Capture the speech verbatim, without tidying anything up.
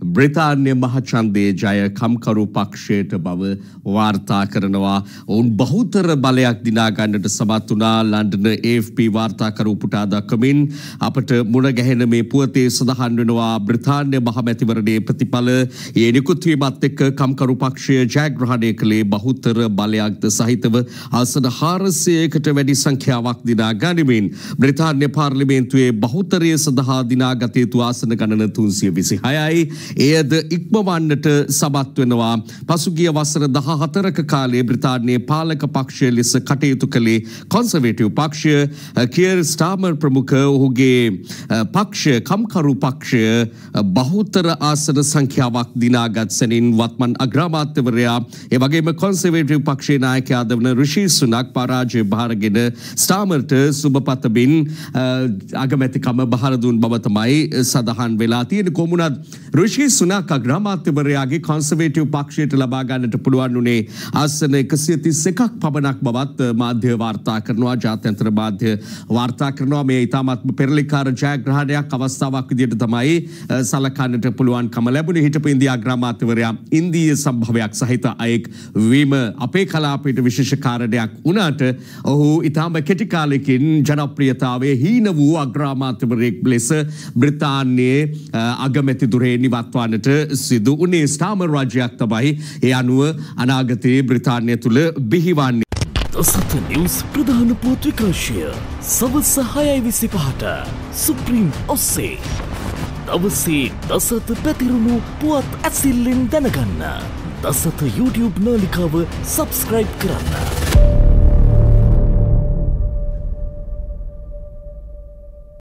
බ්‍රිතාන්‍ය මහචන්දයේ ජය කම්කරු පක්ෂයට බව වාර්තා කරනවා. ඔවුන් බහුතර බලයක් දිනා ගන්නට සමත් වුණා. ලන්ඩන ඒ එෆ් පී වාර්තාකරු උපුටා දක්වමින් අපට මුණ ගැහෙන මේ පුවතේ සඳහන් වෙනවා බ්‍රිතාන්‍ය මහ මැතිවරණයේ ප්‍රතිඵල ඒ නිකුත් වීමත් එක්ක කම්කරු පක්ෂය ජයග්‍රහණය කළේ බහුතර බලයක්ද සහිතව ආසන හාරසියයකට වැඩි සංඛ්‍යාවක් දිනා ගනිමින් බ්‍රිතාන්‍ය පාර්ලිමේන්තුවේ බහුතරය සඳහා දිනාගත යුතු ආසන ගණන තුන්සිය විසිහයයි. එයද ඉක්මවන්නට සමත් වෙනවා. පසුගිය වසර දහහතරක කාලයේ බ්‍රිතාන්‍යයේ පාලක පක්ෂය ලෙස කටයුතු කළේ කොන්සර්වේටිව් පක්ෂය. කියර් ස්ටාමර් ප්‍රමුඛ ඔහුගේ පක්ෂය කම්කරු පක්ෂය බහුතර ආසන සංඛ්‍යාවක් දිනාගත් සැනින් වත්මන් අග්‍රාමාත්‍යවරයා ඒ වගේම කොන්සර්වේටිව් පක්ෂයේ නායකයා වන රිෂි සුනක් පරාජය බාරගෙන ස්ටාමර්ට සුබ පතමින් අගමැතිකම බහර දුන් බව තමයි සඳහන් වෙලා තියෙන. කොමුණත් රිෂි සුනක් අග්‍රාමාත්‍යවරයාගේ කොන්සර්වේටිව් පක්ෂයට ලබා ගන්නට පුළුවන් උනේ ආසන එකසිය තිස් එකක් පමණක් බවත් මාධ්‍ය වාර්තා කරනවා. ජාත්‍යන්තර මාධ්‍ය වාර්තා කරනවා මේ ඉතාමත්ම පෙරලිකාර ජයග්‍රහණයක් අවස්ථාවක් විදිහට තමයි සලකන්නට පුළුවන්කම ලැබුණේ. හිටපු ඉන්දියා අග්‍රාමාත්‍යවරයා ඉන්දීය සම්භවයක් සහිත අයෙක් වීම අපේ කලාපයට විශේෂ කාරණයක් වුණාට ඔහු ඉතාම කෙටි කාලෙකින් ජනප්‍රියතාවයේ හීන වූ අග්‍රාමාත්‍යවරයෙක් ලෙස බ්‍රිතාන්‍යයේ අගමැති දුරේ නිවත්වන්නට සිදු වුණේ. ස්ටාමර් රාජ්‍යයක් තමයි ඒ අනුව අනාගතයේ බ්‍රිතාන්‍ය තුළ බිහිවන්නේ. දසත නිවුස් ප්‍රධාන පුවත් විකාශය සවස් හයයි විසිපහට සුප්‍රීම් ඔස්සේ දවසේ දසත පැතිරුණු පුවත් ඇසිල්ලෙන් දැනගන්න දසත YouTube නාලිකාව සබස්ක්‍රයිබ් කරන්න.